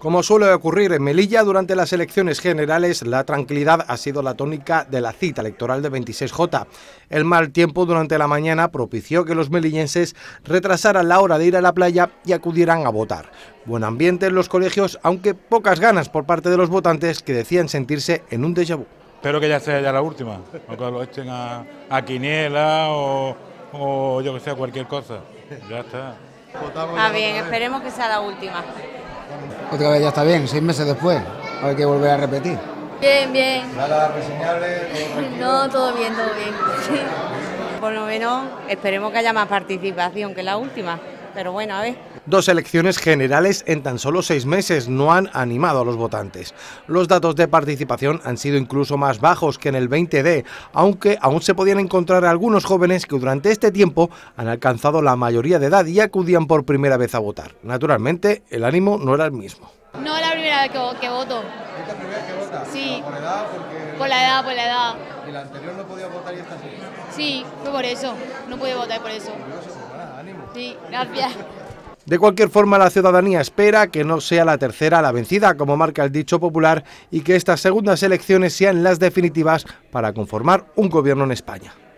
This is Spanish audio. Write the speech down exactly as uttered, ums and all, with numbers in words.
Como suele ocurrir en Melilla durante las elecciones generales, la tranquilidad ha sido la tónica de la cita electoral de veintiséis J. El mal tiempo durante la mañana propició que los melillenses retrasaran la hora de ir a la playa y acudieran a votar. Buen ambiente en los colegios, aunque pocas ganas por parte de los votantes que decían sentirse en un déjà vu. Espero que ya sea ya la última, o que lo echen a, a quiniela o, o yo que sé, cualquier cosa. Ya está. Ah, bien, esperemos que sea la última. Otra vez ya está bien, seis meses después, hay que volver a repetir. Bien, bien. ¿Nada reseñable? No, todo bien, todo bien. Sí. Por lo menos esperemos que haya más participación que la última, pero bueno, a ver. Dos elecciones generales en tan solo seis meses no han animado a los votantes. Los datos de participación han sido incluso más bajos que en el veinte D, aunque aún se podían encontrar algunos jóvenes que durante este tiempo han alcanzado la mayoría de edad y acudían por primera vez a votar. Naturalmente, el ánimo no era el mismo. No es la primera vez que, que voto. ¿Es la primera vez que votas? Sí. ¿Por edad? Porque... Por la edad, por la edad. ¿Y la anterior no podía votar y esta sí? Sí, fue por eso. No pude votar por eso. Sí, gracias. De cualquier forma, la ciudadanía espera que no sea la tercera la vencida, como marca el dicho popular, y que estas segundas elecciones sean las definitivas para conformar un gobierno en España.